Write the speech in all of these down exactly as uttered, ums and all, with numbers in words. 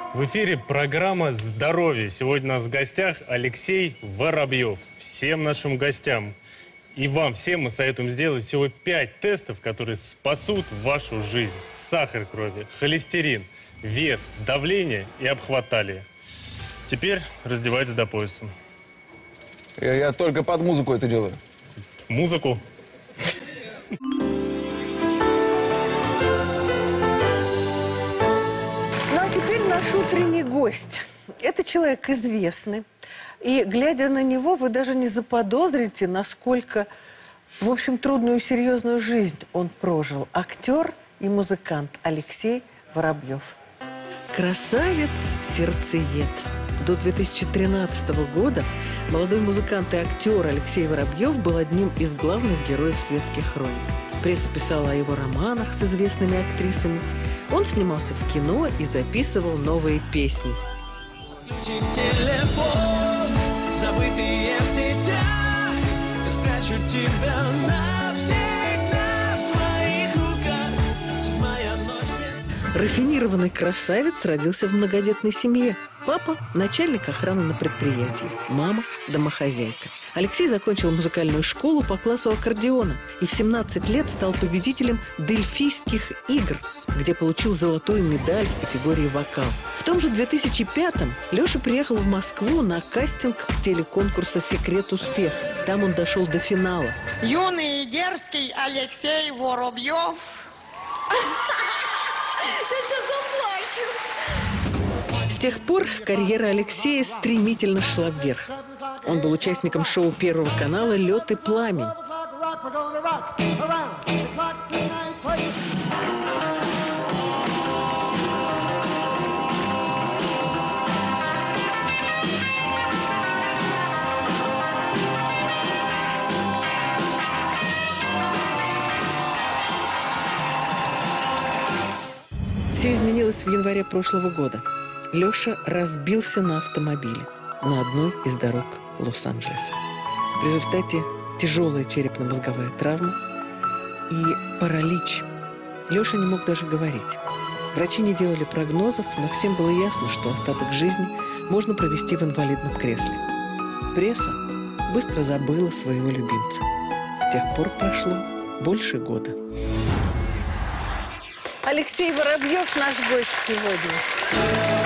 В эфире программа «Здоровье». Сегодня у нас в гостях Алексей Воробьев. Всем нашим гостям и вам всем мы советуем сделать всего пять тестов, которые спасут вашу жизнь. Сахар крови, холестерин, вес, давление и обхват талии. Теперь раздевайтесь до пояса. Я, я только под музыку это делаю. Музыку. Теперь наш утренний гость. Это человек известный. И, глядя на него, вы даже не заподозрите, насколько, в общем, трудную и серьезную жизнь он прожил. Актер и музыкант Алексей Воробьев. Красавец-сердцеед. До две тысячи тринадцатого года молодой музыкант и актер Алексей Воробьев был одним из главных героев светских хроник. Пресса писала о его романах с известными актрисами. Он снимался в кино и записывал новые песни. Телефон, забытые в сетях, я спрячу тебя навсегда в своих руках. Седьмая ночь. Рафинированный красавец родился в многодетной семье. Папа – начальник охраны на предприятии, мама – домохозяйка. Алексей закончил музыкальную школу по классу аккордеона и в семнадцать лет стал победителем Дельфийских игр, где получил золотую медаль в категории вокал. В том же две тысячи пятом Леша приехал в Москву на кастинг телеконкурса «Секрет успеха». Там он дошел до финала. Юный и дерзкий Алексей Воробьев. Я сейчас заплачу. С тех пор карьера Алексея стремительно шла вверх. Он был участником шоу Первого канала «Лед и пламень». Все изменилось в январе прошлого года. Леша разбился на автомобиле на одной из дорог Лос-Анджелеса. В результате тяжелая черепно-мозговая травма и паралич. Леша не мог даже говорить. Врачи не делали прогнозов, но всем было ясно, что остаток жизни можно провести в инвалидном кресле. Пресса быстро забыла своего любимца. С тех пор прошло больше года. Алексей Воробьев наш гость сегодня.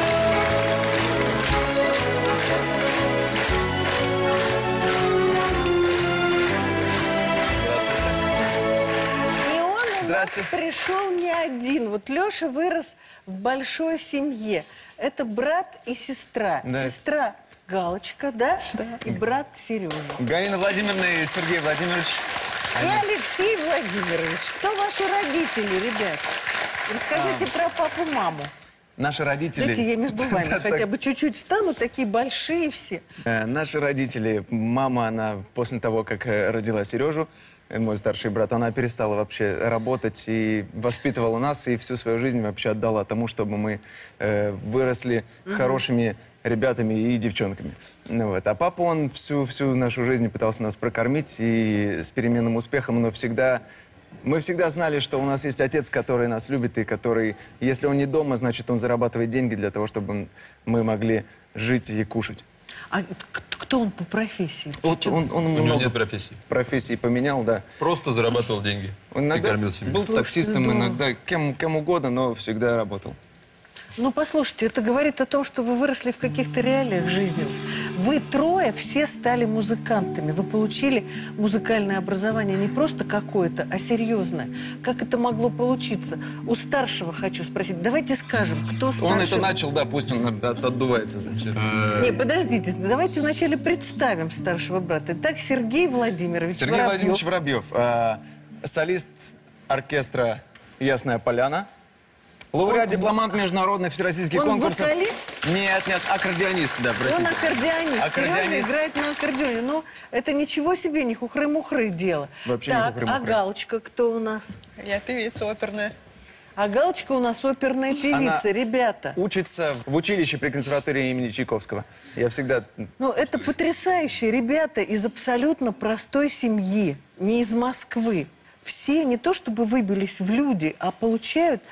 Пришел не один. Вот Леша вырос в большой семье. Это брат и сестра. Да. Сестра Галочка, да? Да. И брат Сережа. Галина Владимировна и Сергей Владимирович. И Они... Алексей Владимирович. Кто ваши родители, ребят? Расскажите а. про папу-маму. Наши родители... Знаете, я между вами хотя бы чуть-чуть стану, такие большие все. Наши родители, мама, она после того, как родила Сережу, мой старший брат, она перестала вообще работать и воспитывала нас, и всю свою жизнь вообще отдала тому, чтобы мы э, выросли угу. хорошими ребятами и девчонками. Ну, вот. А папа, он всю, всю нашу жизнь пытался нас прокормить, и с переменным успехом, но всегда... Мы всегда знали, что у нас есть отец, который нас любит, и который, если он не дома, значит, он зарабатывает деньги для того, чтобы мы могли жить и кушать. А кто он по профессии? Вот он, он У много него нет профессии. профессий поменял, да. Просто зарабатывал деньги Иногда и кормил семью. был таксистом, да. иногда кем, кем угодно, но всегда работал. Ну, послушайте, это говорит о том, что вы выросли в каких-то реалиях жизненных. Вы трое все стали музыкантами. Вы получили музыкальное образование не просто какое-то, а серьезное. Как это могло получиться? У старшего хочу спросить. Давайте скажем, кто старший. Он это начал, да, пусть он от- отдувается. Значит. Не, подождите, давайте вначале представим старшего брата. Итак, Сергей Владимирович Сергей Воробьев. Владимирович Воробьев, а, солист оркестра «Ясная поляна». Лауреат, дипломант международных всероссийских Он конкурсов. вокалист? Нет, нет, аккордеонист, да, простите. Он аккордеонист. Аккордеонист. Сережа играет на аккордеоне. Ну, это ничего себе, не хухры-мухры дело. Вообще не так, хухры-мухры. а Галочка кто у нас? Я певица оперная. А Галочка у нас оперная певица, Она ребята. Учится в училище при консерватории имени Чайковского. Я всегда... Ну, это потрясающие ребята из абсолютно простой семьи, не из Москвы. Все не то чтобы выбились в люди, а получают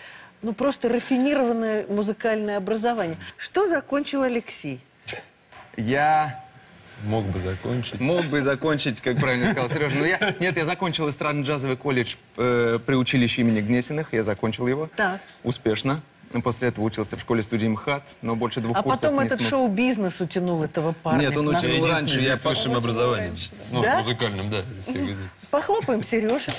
Ну, просто рафинированное музыкальное образование. Что закончил Алексей? Я Мог бы закончить. мог бы закончить, как правильно сказал Сережа. Но я, нет, я закончил эстрадно-джазовый колледж э, при училище имени Гнесиных. Я закончил его. Так. Успешно. После этого учился в школе-студии МХАТ, но больше двух А курсов потом не этот смог. шоу-бизнес утянул этого парня. Нет, он на учил сцену. раньше. Я с высшим образованием. Ну, Да? музыкальным, да. если говорить. Похлопаем Сереже.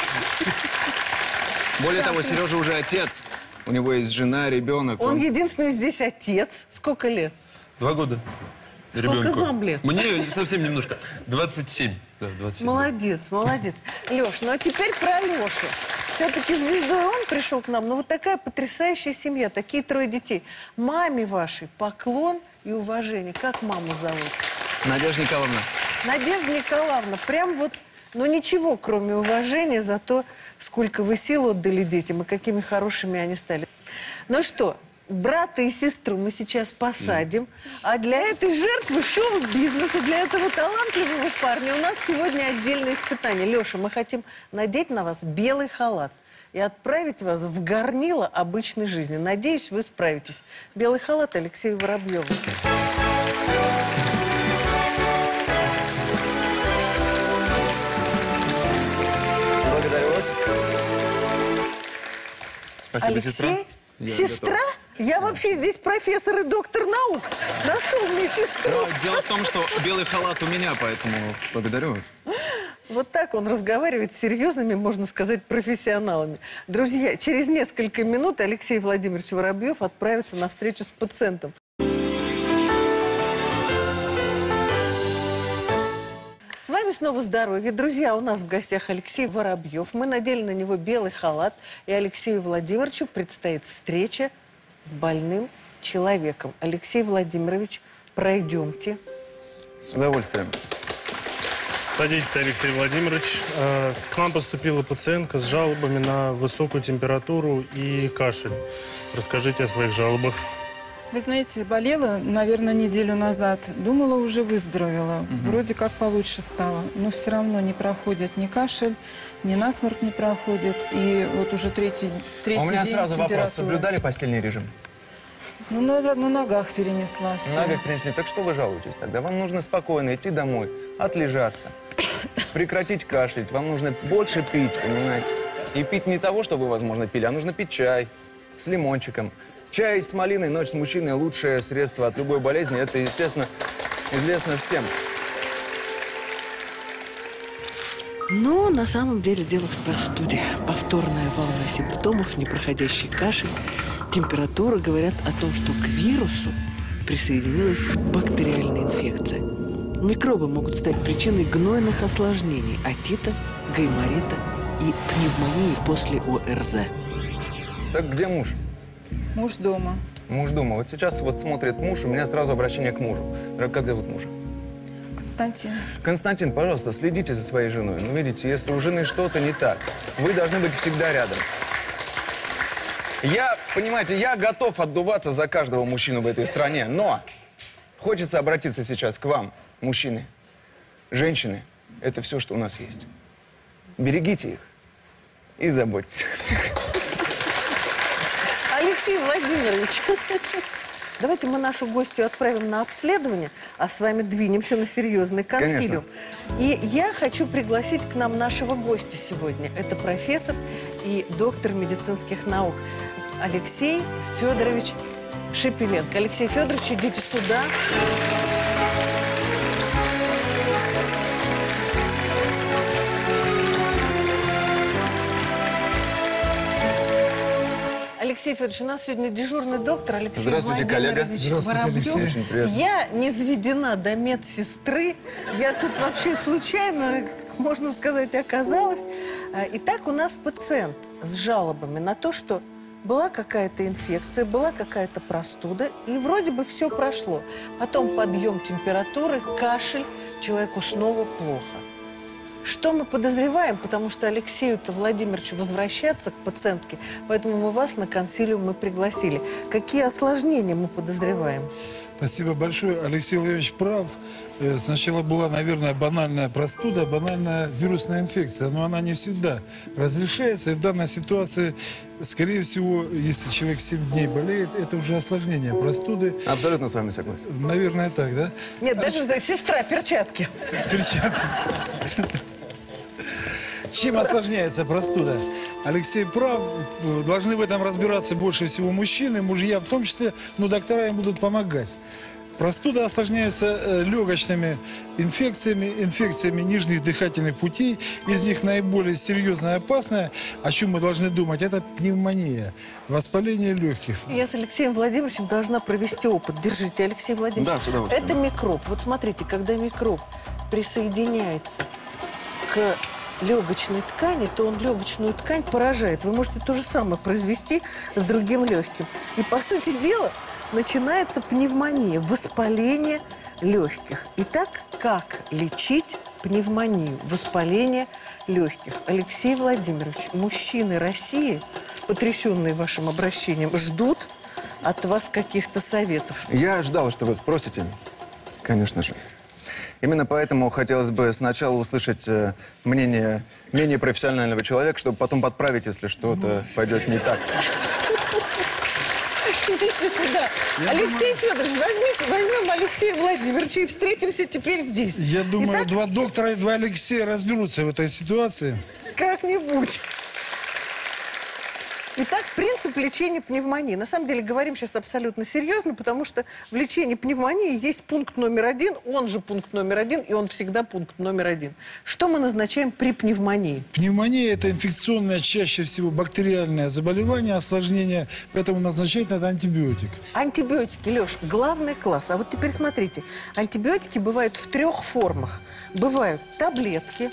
Более того, Сережа уже отец. У него есть жена, ребенок. Он единственный здесь отец. Сколько лет? Два года. Сколько Ребенку. вам лет? Мне совсем немножко. двадцать семь. Да, двадцать семь. Молодец, молодец. Леш, ну а теперь про Лешу. Все-таки звездой он пришел к нам. Ну вот такая потрясающая семья, такие трое детей. Маме вашей поклон и уважение. Как маму зовут? Надежда Николаевна. Надежда Николаевна, прям вот, ну ничего, кроме уважения за то, сколько вы сил отдали детям и какими хорошими они стали. Ну что, брата и сестру мы сейчас посадим, а для этой жертвы шоу-бизнеса, для этого талантливого парня у нас сегодня отдельное испытание. Леша, мы хотим надеть на вас белый халат и отправить вас в горнило обычной жизни. Надеюсь, вы справитесь. Белый халат Алексею Воробьеву. Благодарю вас. Спасибо, Алексей? сестра. Я Сестра? готов. Я вообще здесь профессор и доктор наук. Нашел мне сестру. Но дело в том, что белый халат у меня, поэтому благодарю вас. Вот так он разговаривает с серьезными, можно сказать, профессионалами. Друзья, через несколько минут Алексей Владимирович Воробьев отправится на встречу с пациентом. С вами снова «Здоровье». Друзья, у нас в гостях Алексей Воробьев. Мы надели на него белый халат, и Алексею Владимировичу предстоит встреча с больным человеком. Алексей Владимирович, пройдемте. С удовольствием. Садитесь, Алексей Владимирович. Э, К нам поступила пациентка с жалобами на высокую температуру и кашель. Расскажите о своих жалобах. Вы знаете, болела, наверное, неделю назад. Думала, уже выздоровела. Угу. Вроде как получше стало. Но все равно не проходит ни кашель, ни насморк не проходит. И вот уже третий, третий А у меня день сразу температура. вопрос. Соблюдали постельный режим? Ну, на, на ногах перенесла все. На ногах принесли. Так что вы жалуетесь тогда? Вам нужно спокойно идти домой, отлежаться, прекратить кашлять. Вам нужно больше пить, понимаете? И пить не того, что вы, возможно, пили, а нужно пить чай с лимончиком. Чай с малиной, ночь с мужчиной – лучшее средство от любой болезни. Это, естественно, известно всем. Но на самом деле дело в простуде. Повторная волна симптомов, непроходящий кашель, температура говорят о том, что к вирусу присоединилась бактериальная инфекция. Микробы могут стать причиной гнойных осложнений – отита, гайморита и пневмонии после ОРЗ. Так где муж? Муж дома. Муж дома. Вот сейчас вот смотрит муж, у меня сразу обращение к мужу. Как зовут мужа? Константин. Константин, пожалуйста, следите за своей женой. Ну, видите, если у жены что-то не так, вы должны быть всегда рядом. Я, понимаете, я готов отдуваться за каждого мужчину в этой стране, но хочется обратиться сейчас к вам, мужчины. Женщины – это все, что у нас есть. Берегите их и заботьтесь. Алексей Владимирович, давайте мы нашу гостью отправим на обследование, а с вами двинемся на серьезный консилиум. И я хочу пригласить к нам нашего гостя сегодня. Это профессор и доктор медицинских наук Алексей Федорович Шепеленко. Алексей Федорович, идите сюда. Алексей Федорович, у нас сегодня дежурный доктор Алексей Здравствуйте, коллега. Владимирович Здравствуйте, Воробьев. Алексей. Очень приятно. Я не заведена до медсестры. Я тут вообще случайно, можно сказать, оказалась. Итак, у нас пациент с жалобами на то, что была какая-то инфекция, была какая-то простуда, и вроде бы все прошло. Потом подъем температуры, кашель, человеку снова плохо. Что мы подозреваем, потому что Алексею-то Владимировичу возвращаться к пациентке, поэтому мы вас на консилиум мы пригласили. Какие осложнения мы подозреваем? Спасибо большое. Алексей Владимирович прав. Э, Сначала была, наверное, банальная простуда, банальная вирусная инфекция, но она не всегда разрешается. И в данной ситуации, скорее всего, если человек семь дней болеет, это уже осложнение простуды. Абсолютно с вами согласен. Наверное, так, да? Нет, даже да, сестра, перчатки. Перчатки. Чем осложняется простуда? Алексей прав. Должны в этом разбираться больше всего мужчины, мужья в том числе, но доктора им будут помогать. Простуда осложняется э, легочными инфекциями, инфекциями нижних дыхательных путей. Из них наиболее серьезная и опасная, о чем мы должны думать, это пневмония, воспаление легких. Я с Алексеем Владимировичем должна провести опыт. Держите, Алексей Владимирович. Да, с удовольствием. Это микроб. Вот смотрите, когда микроб присоединяется к легочной ткани, то он легочную ткань поражает. Вы можете то же самое произвести с другим легким. И, по сути дела, начинается пневмония, воспаление легких. Итак, как лечить пневмонию, воспаление легких? Алексей Владимирович, мужчины России, потрясенные вашим обращением, ждут от вас каких-то советов. Я ждал, что вы спросите, конечно же. Именно поэтому хотелось бы сначала услышать э, мнение менее профессионального человека, чтобы потом подправить, если что-то пойдет не так. Идите сюда. Алексей Федорович, возьмите, возьмем Алексея Владимировича и встретимся теперь здесь. Я думаю, Итак, два доктора и два Алексея разберутся в этой ситуации. как-нибудь. Итак, принцип лечения пневмонии. На самом деле, говорим сейчас абсолютно серьезно, потому что в лечении пневмонии есть пункт номер один, он же пункт номер один, и он всегда пункт номер один. Что мы назначаем при пневмонии? Пневмония – это инфекционное, чаще всего бактериальное заболевание, осложнение, поэтому назначать надо антибиотик. Антибиотики, Леш, главный класс. А вот теперь смотрите, антибиотики бывают в трех формах. Бывают таблетки,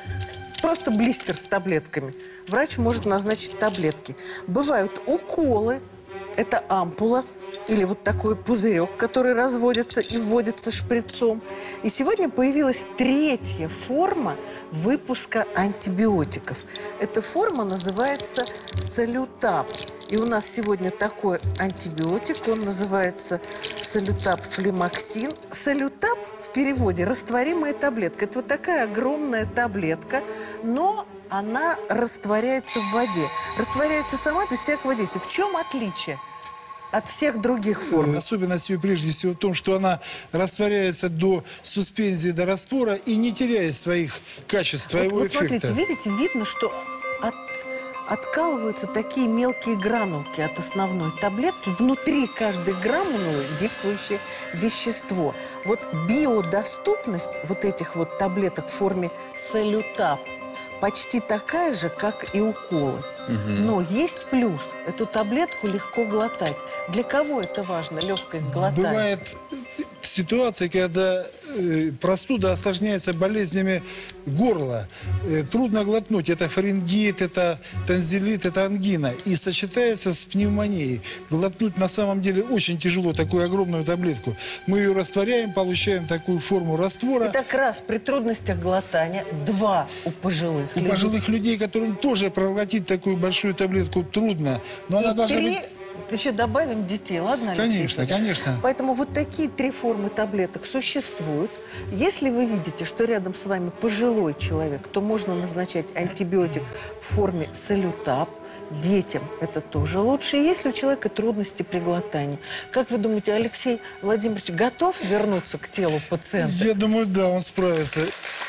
просто блистер с таблетками. Врач может назначить таблетки. Бывают уколы, это ампула или вот такой пузырек, который разводится и вводится шприцом. И сегодня появилась третья форма выпуска антибиотиков. Эта форма называется солютап. И у нас сегодня такой антибиотик, он называется солютап флемаксин. Солютап в переводе растворимая таблетка. Это вот такая огромная таблетка, но она растворяется в воде. Растворяется сама без всякого действия. В чем отличие от всех других форм? Особенность ее прежде всего в том, что она растворяется до суспензии, до раствора и не теряет своих качеств, Вот, своего вот эффекта. смотрите, видите, видно, что от, откалываются такие мелкие гранулки от основной таблетки. Внутри каждой гранулы действующее вещество. Вот биодоступность вот этих вот таблеток в форме солютап почти такая же, как и уколы. Угу. Но есть плюс. Эту таблетку легко глотать. Для кого это важно, легкость глотания? Бывает ситуация, когда э, простуда осложняется болезнями горла. Э, трудно глотнуть. Это фарингит, это танзилит, это ангина. И сочетается с пневмонией. Глотнуть на самом деле очень тяжело такую огромную таблетку. Мы ее растворяем, получаем такую форму раствора. Итак, раз при трудностях глотания, два у пожилых У людей. пожилых людей, которым тоже проглотить такую большую таблетку трудно. Но она И должна три, быть... еще добавим детей, ладно, Алексей Конечно, Федорович? конечно. Поэтому вот такие три формы таблеток существуют. Если вы видите, что рядом с вами пожилой человек, то можно назначать антибиотик в форме солютап. Детям это тоже лучше. И если у человека трудности при глотании. Как вы думаете, Алексей Владимирович готов вернуться к телу пациента? Я думаю, да, он справится.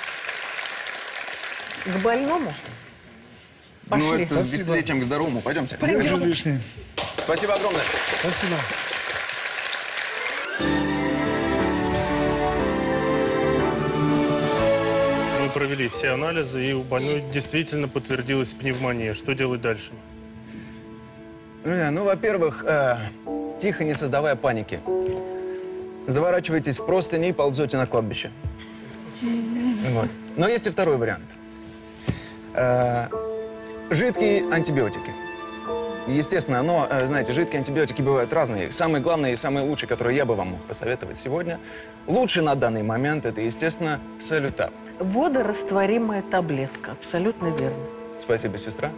К больному? Ну, Пошли. это Спасибо. веселее, чем к здоровому. Пойдемте. Пойдем. Это лишнее. Спасибо огромное. Спасибо. Мы провели все анализы, и у больной действительно подтвердилась пневмония. Что делать дальше? Друзья, ну, во-первых, э, тихо, не создавая паники. Заворачивайтесь в простыни и ползете на кладбище. Вот. Но есть и второй вариант. Э, жидкие антибиотики. Естественно, но, э, знаете, жидкие антибиотики бывают разные. Самый главный и самый лучший, который я бы вам мог посоветовать сегодня, лучший на данный момент, это, естественно, солютап. Водорастворимая таблетка. Абсолютно верно. Спасибо, сестра.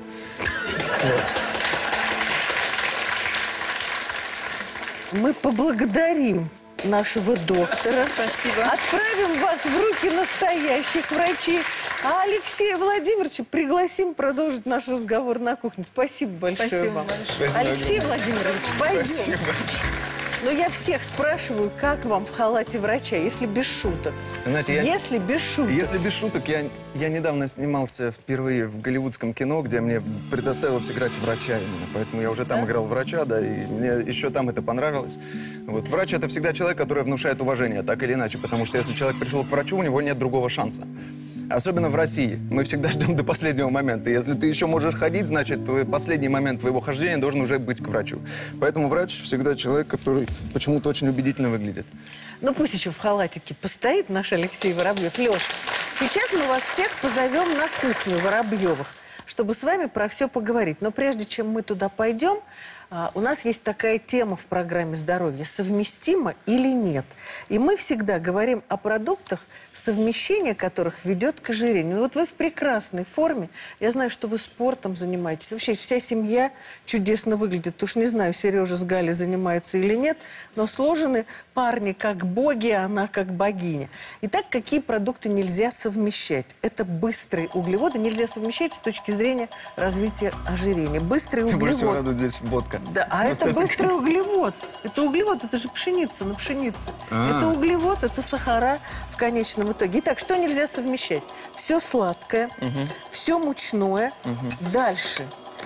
Мы поблагодарим нашего доктора. Спасибо. Отправим вас в руки настоящих врачей. А Алексея Владимировича пригласим продолжить наш разговор на кухне. Спасибо большое Спасибо вам. большое. Спасибо Алексей огромное. Владимирович, пойдем. Спасибо большое. Но я всех спрашиваю, как вам в халате врача, если без шуток. Знаете, я- Если без шуток. Если без шуток, я, я недавно снимался впервые в голливудском кино, где мне предоставилось играть врача именно. Поэтому я уже там Да? играл врача, да, и мне еще там это понравилось. Вот. Врач — это всегда человек, который внушает уважение, так или иначе, потому что если человек пришел к врачу, у него нет другого шанса. Особенно в России. Мы всегда ждем до последнего момента. Если ты еще можешь ходить, значит, твой последний момент твоего хождения должен уже быть к врачу. Поэтому врач всегда человек, который почему-то очень убедительно выглядит. Ну пусть еще в халатике постоит наш Алексей Воробьев. Леш, сейчас мы вас всех позовем на кухню Воробьевых, чтобы с вами про все поговорить. Но прежде чем мы туда пойдем, а, у нас есть такая тема в программе «Здоровье» – совместимо или нет. И мы всегда говорим о продуктах, совмещение которых ведет к ожирению. Ну, вот вы в прекрасной форме. Я знаю, что вы спортом занимаетесь. Вообще вся семья чудесно выглядит. Уж не знаю, Сережа с Галей занимаются или нет, но сложены парни как боги, а она как богиня. Итак, какие продукты нельзя совмещать? Это быстрые углеводы. Нельзя совмещать с точки зрения развития ожирения. Быстрый Тем более всего углевод. радует здесь водка. Да, а Вот это быстрый углевод. Это углевод, это же пшеница на пшенице. Это углевод, это сахара в конечном итоге. Итак, что нельзя совмещать? Все сладкое, все мучное. Дальше.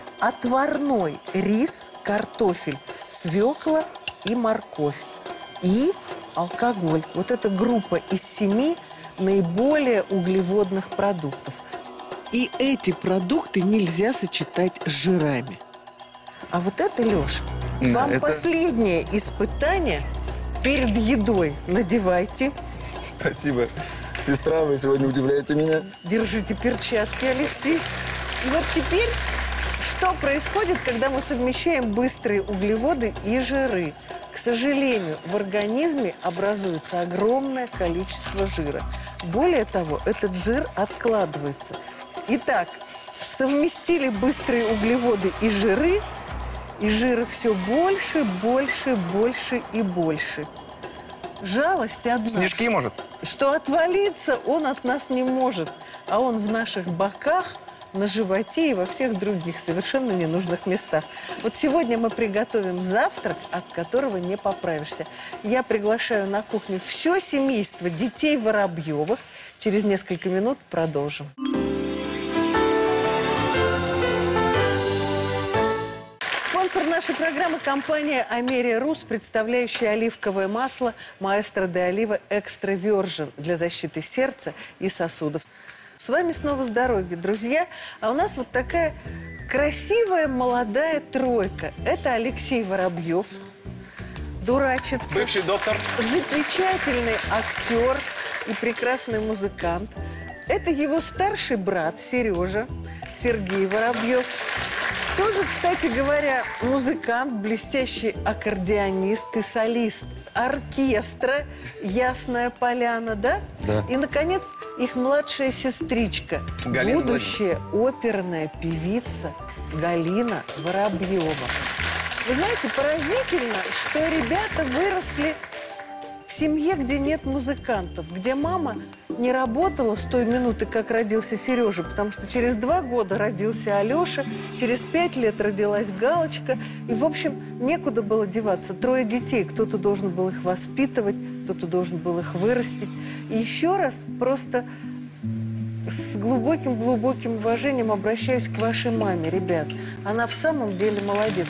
Отварной рис, картофель, свекла и морковь. И алкоголь. Вот эта группа из семи наиболее углеводных продуктов. И эти продукты нельзя сочетать с жирами. А вот это, Леш, Да, вам это- последнее испытание перед едой. Надевайте. Спасибо. Сестра, вы сегодня удивляете меня. Держите перчатки, Алексей. И вот теперь, что происходит, когда мы совмещаем быстрые углеводы и жиры? К сожалению, в организме образуется огромное количество жира. Более того, этот жир откладывается. Итак, совместили быстрые углеводы и жиры, и жира все больше, больше, больше и больше. Жалость одна. Снежки, может? Что отвалиться он от нас не может, а он в наших боках, на животе и во всех других совершенно ненужных местах. Вот сегодня мы приготовим завтрак, от которого не поправишься. Я приглашаю на кухню все семейство детей Воробьевых. Через несколько минут продолжим. Спонсор нашей программы – компания Америя Рус, представляющая оливковое масло Маэстро де Олива Экстра Virgin для защиты сердца и сосудов. С вами снова здоровье, друзья. А у нас вот такая красивая молодая тройка. Это Алексей Воробьев, дурачится. Бывший доктор. Замечательный актер и прекрасный музыкант. Это его старший брат Сережа, Сергей Воробьев. Тоже, кстати говоря, музыкант, блестящий аккордеонист и солист оркестра «Ясная поляна», да? Да. И, наконец, их младшая сестричка, Галина будущая оперная певица Галина Воробьева. Вы знаете, поразительно, что ребята выросли в семье, где нет музыкантов, где мама не работала с той минуты, как родился Сережа, потому что через два года родился Алеша, через пять лет родилась Галочка, и, в общем, некуда было деваться. Трое детей, кто-то должен был их воспитывать, кто-то должен был их вырастить. И еще раз просто с глубоким-глубоким уважением обращаюсь к вашей маме, ребят. Она в самом деле молодец.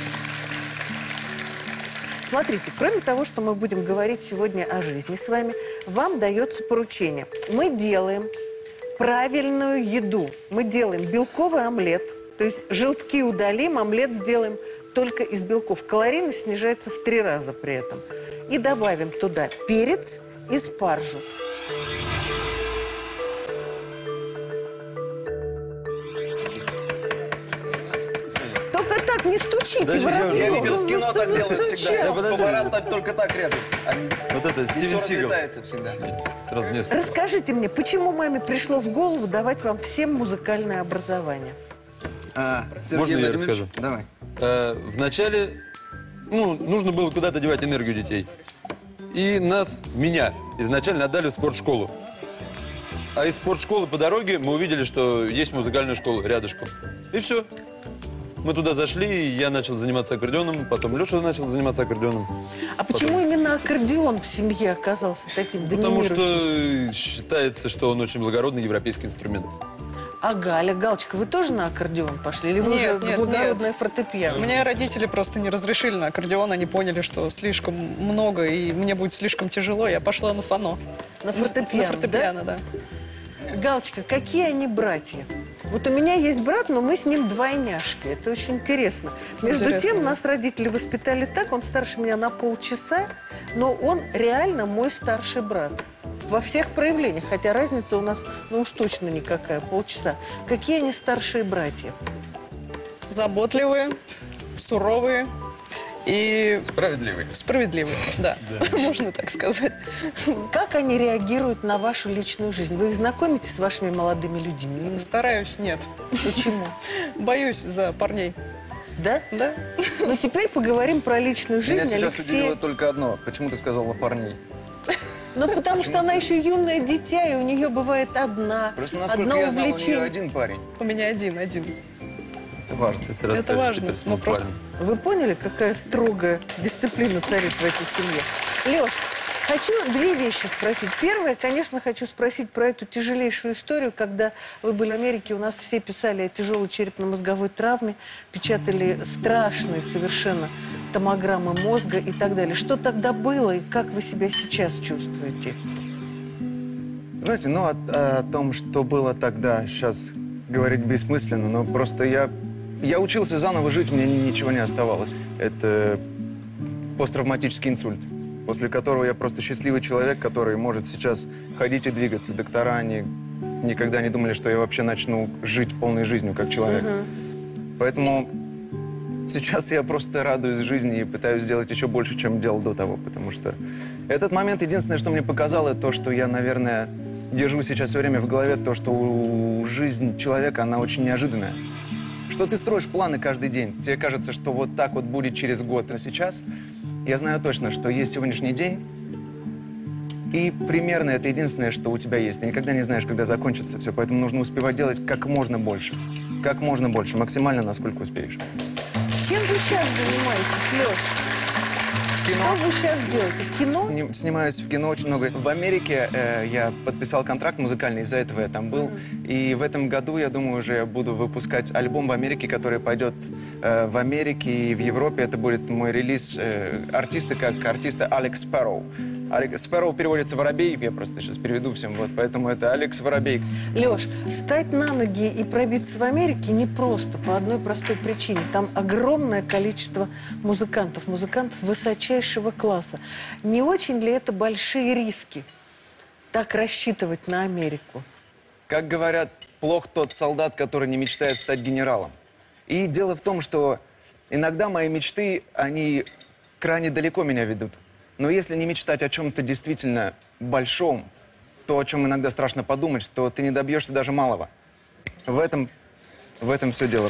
Смотрите, кроме того, что мы будем говорить сегодня о жизни с вами, вам дается поручение. Мы делаем правильную еду. Мы делаем белковый омлет, то есть желтки удалим, омлет сделаем только из белков. Калорийность снижается в три раза при этом. И добавим туда перец и спаржу. Только так не стучите, Подожди, я уже- Я Воробьев. видел, в кино так делают всегда. Застучал. Да, подожди. Повара так- только так режут. Они- Вот это И все Стивен Сигал. разлетается всегда. Сразу несколько. Расскажите мне, почему маме пришло в голову давать вам всем музыкальное образование? А, Сергей Можно я Владимирович, расскажу? Давай. Э, Вначале, ну, нужно было куда-то девать энергию детей. И нас, меня, изначально отдали в спортшколу. А из спортшколы по дороге мы увидели, что есть музыкальная школа рядышком. И все. Мы туда зашли, и я начал заниматься аккордеоном, потом Леша начал заниматься аккордеоном. А почему именно аккордеон в семье оказался таким Потому доминирующим? что считается, что он очень благородный европейский инструмент. А Галя, Галочка, вы тоже на аккордеон пошли? Или вы Нет, уже нет, благородное нет. фортепиано? Мне родители просто не разрешили на аккордеон, они поняли, что слишком много, и мне будет слишком тяжело. Я пошла на фано. На фортепиано, На фортепиано, да? Галочка, какие они братья? Вот у меня есть брат, но мы с ним двойняшки. Это очень интересно. Между Интересно, тем, да. нас родители воспитали так, он старше меня на полчаса, но он реально мой старший брат. Во всех проявлениях, хотя разница у нас, ну уж точно никакая, полчаса. Какие они старшие братья? Заботливые, суровые и Справедливый. справедливые, да, можно так сказать. Как они реагируют на вашу личную жизнь? Вы их знакомите с вашими молодыми людьми? Стараюсь, нет. Почему? Боюсь за парней. Да? Да. Ну, теперь поговорим про личную жизнь Меня сейчас Алексея. удивило только одно. Почему ты сказала парней? Ну, потому что она еще юное дитя, и у нее бывает одна, Просто, насколько одно я знал, у нее увлечение. один парень. У меня один, один. Это важно. Это важно, но просто... Вы поняли, какая строгая дисциплина царит в этой семье? Леш, хочу две вещи спросить. Первое, конечно, хочу спросить про эту тяжелейшую историю, когда вы были в Америке, у нас все писали о тяжелой черепно-мозговой травме, печатали страшные совершенно томограммы мозга и так далее. Что тогда было и как вы себя сейчас чувствуете? Знаете, ну, о, о том, что было тогда, сейчас говорить бессмысленно, но просто я, я учился заново жить, мне ни- ничего не оставалось. Это посттравматический инсульт, после которого я просто счастливый человек, который может сейчас ходить и двигаться. Доктора, они никогда не думали, что я вообще начну жить полной жизнью как человек. Поэтому сейчас я просто радуюсь жизни и пытаюсь сделать еще больше, чем делал до того, потому что этот момент, единственное, что мне показало, то, что я, наверное, держу сейчас все время в голове, то, что у- жизнь человека, она очень неожиданная. Что ты строишь планы каждый день. Тебе кажется, что вот так вот будет через год. Но сейчас я знаю точно, что есть сегодняшний день, и примерно это единственное, что у тебя есть. Ты никогда не знаешь, когда закончится все, поэтому нужно успевать делать как можно больше. Как можно больше, максимально, насколько успеешь. Чем вы сейчас занимаетесь, Леш? Что вы сейчас делаете? Кино? Сним- снимаюсь в кино очень много. В Америке э, я подписал контракт музыкальный, из-за этого я там был. И в этом году, я думаю, уже я буду выпускать альбом в Америке, который пойдет э, в Америке и в Европе. Это будет мой релиз э, артиста, как артиста Алекс Спарроу. Алекс Спарроу переводится «воробей», я просто сейчас переведу всем, вот, поэтому это Алекс Воробей. Леш, встать на ноги и пробиться в Америке непросто, по одной простой причине. Там огромное количество музыкантов, музыкантов высочайшего класса. Не очень ли это большие риски, так рассчитывать на Америку? Как говорят, плох тот солдат, который не мечтает стать генералом. И дело в том, что иногда мои мечты, они крайне далеко меня ведут. Но если не мечтать о чем-то действительно большом, то, о чем иногда страшно подумать, то ты не добьешься даже малого. В этом, в этом все дело.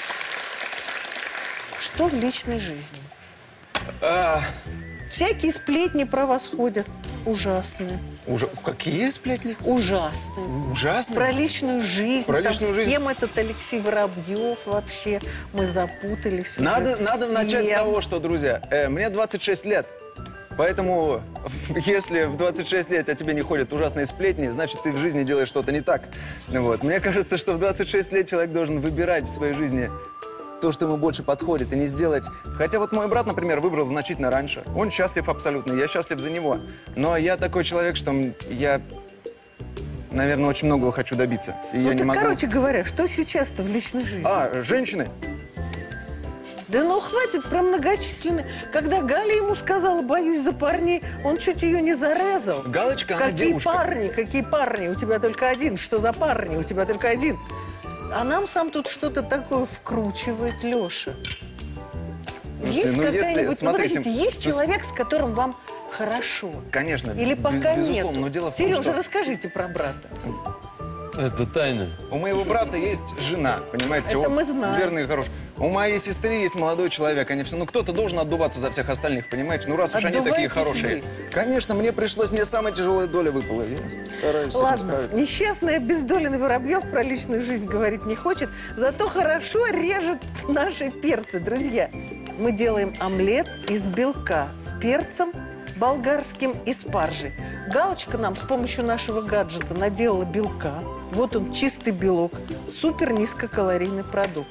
Что в личной жизни? А, Всякие сплетни про вас ходят. Ужасные. уже какие сплетни? Ужасные. Ужасно. Про личную жизнь. Про там, личную с жизнь. кем этот Алексей Воробьев вообще? Мы запутались уже Надо, надо все. начать с того, что, друзья, э, мне двадцать шесть лет. Поэтому, если в двадцать шесть лет о тебе не ходят ужасные сплетни, значит, ты в жизни делаешь что-то не так. Вот. Мне кажется, что в двадцать шесть лет человек должен выбирать в своей жизни то, что ему больше подходит, и не сделать... Хотя вот мой брат, например, выбрал значительно раньше. Он счастлив абсолютно, я счастлив за него. Но я такой человек, что я, наверное, очень многого хочу добиться. И Ну, я не так, могу... короче говоря, что сейчас-то в личной жизни? А, женщины? Да ну хватит про многочисленные. Когда Галя ему сказала, боюсь за парней, он чуть ее не зарезал. Галочка, она Какие девушка. парни, какие парни? У тебя только один. Что за парни? У тебя только один. А нам сам тут что-то такое вкручивает Леша. Слушайте, Есть ну, если- какая-нибудь... Ну, смотрите, подождите, есть вы- человек, с которым вам хорошо? Конечно, Или бе- пока безусловно. нет? Но дело в том, Сережа, что... расскажите про брата. Это тайна. У моего брата есть жена, понимаете? Это он мы знаем. верный и хороший. У моей сестры есть молодой человек, они все. Ну, кто-то должен отдуваться за всех остальных, понимаете? Ну, раз уж они такие Отдувайтесь хорошие. вы. Конечно, мне пришлось, мне самая тяжелая доля выпала. Я стараюсь с этим Ладно, справиться. несчастный обездоленный Воробьев про личную жизнь говорить не хочет, зато хорошо режет наши перцы, друзья. Мы делаем омлет из белка с перцем болгарским и спаржей. Галочка нам с помощью нашего гаджета наделала белка. Вот он, чистый белок, супер низкокалорийный продукт.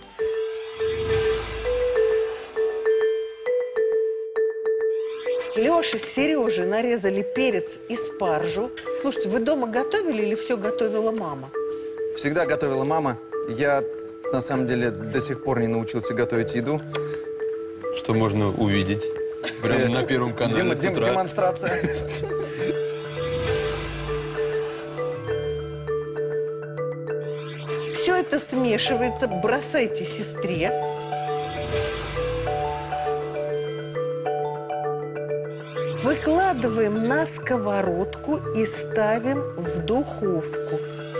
Леша с Сережей нарезали перец и спаржу. Слушайте, вы дома готовили или все готовила мама? Всегда готовила мама. Я, на самом деле, до сих пор не научился готовить еду. Что можно увидеть прямо на Первом канале Дем- с дем- утра. демонстрация. Все это смешивается, бросайте сестре. Выкладываем на сковородку и ставим в духовку.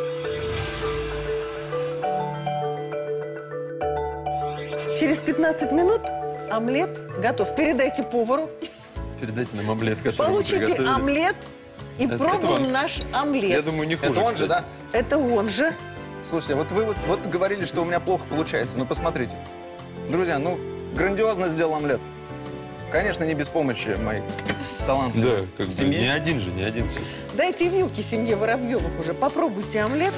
Через пятнадцать минут омлет готов. Передайте повару. Передайте нам омлет, который мы Получите приготовили. омлет и Это пробуем вам? наш омлет. Я думаю, не хуже. Это он же, кстати. да? Это он же. Слушайте, вот вы вот, вот говорили, что у меня плохо получается. Ну, посмотрите. Друзья, ну, грандиозно сделал омлет. Конечно, не без помощи моих талантов. Да, как бы Семьи. не один же, не один. Дайте вилки семье Воробьевых уже. Попробуйте омлет.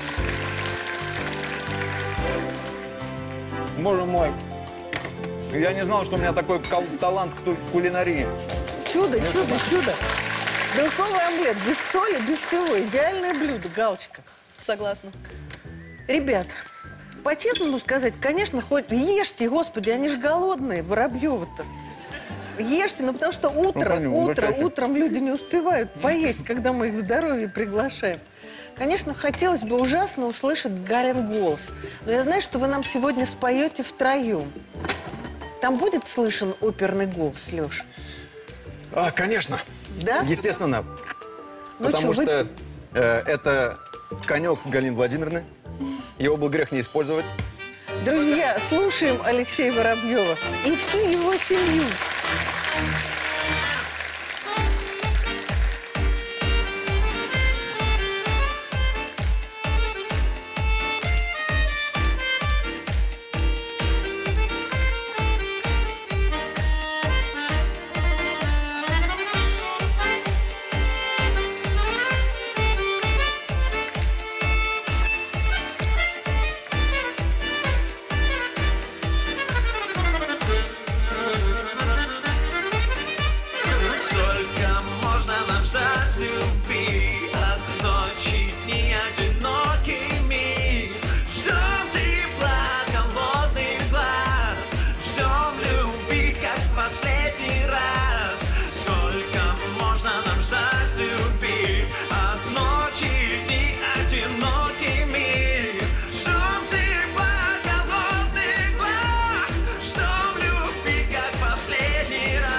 Боже мой. Я не знал, что у меня такой кал- талант к ту- кулинарии. Чудо, чудо, чудо. Белковый омлет, без соли, без всего. Идеальное блюдо, галочка. Согласна. Ребят, по-честному сказать, конечно, хоть ешьте, господи, они же голодные, Воробьевы-то. Ешьте, ну потому что утро, понятно, утро, угощайся. утром люди не успевают поесть, когда мы их в здоровье приглашаем. Конечно, хотелось бы ужасно услышать Галин голос. Но я знаю, что вы нам сегодня споете втроем. Там будет слышен оперный голос, Леша? А, конечно. Да? Естественно. Ну потому чё, вы- что э, это конек Галины Владимировны. Его был грех не использовать. Друзья, слушаем Алексея Воробьева и всю его семью. Сколько можно нам ждать любви от ночи дни одинокими? Ждем тепла холодных глаз, ждем любви, как в последний раз. Сколько можно нам ждать любви от ночи дни одинокими? Ждем тепла холодных глаз, ждем любви, как в последний раз.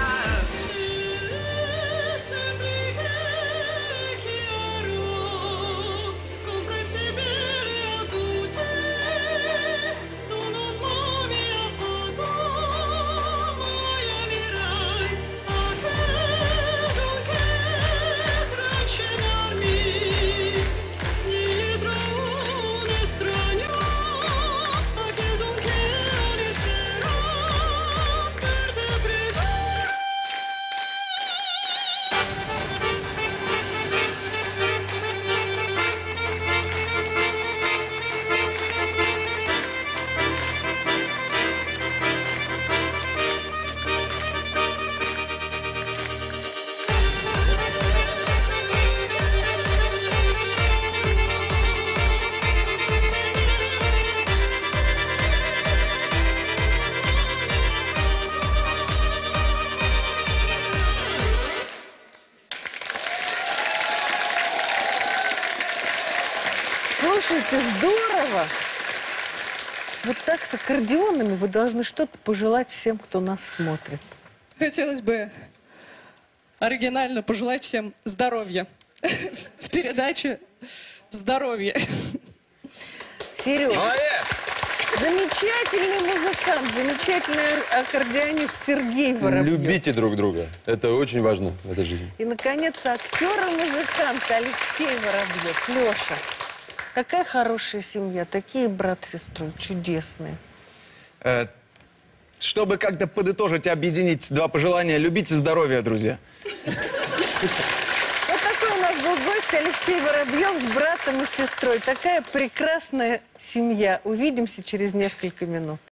Слушайте, здорово! Вот так с аккордеонами вы должны что-то пожелать всем, кто нас смотрит. Хотелось бы оригинально пожелать всем здоровья в передаче здоровья. Сереж, Молодец! замечательный музыкант, замечательный ар- аккордеонист Сергей Воробьев. Любите друг друга. Это очень важно в этой жизни. И, наконец, актер и музыкант Алексей Воробьев. Леша, такая хорошая семья, такие брат с сестрой, чудесные. Э, Чтобы как-то подытожить и объединить два пожелания, любите здоровья, друзья. Вот такой у нас был гость Алексей Воробьев с братом и сестрой. Такая прекрасная семья. Увидимся через несколько минут.